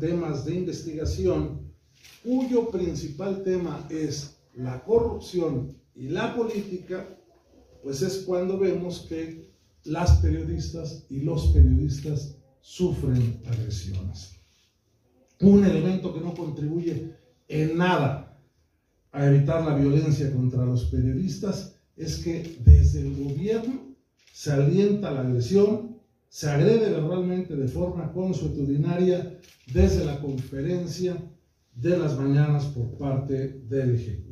temas de investigación cuyo principal tema es la corrupción y la política, pues es cuando vemos que las periodistas y los periodistas sufren agresiones. Un elemento que no contribuye en nada a evitar la violencia contra los periodistas es que desde el gobierno se alienta la agresión, se agrede verbalmente de forma consuetudinaria desde la conferencia de las mañanas por parte del Ejecutivo.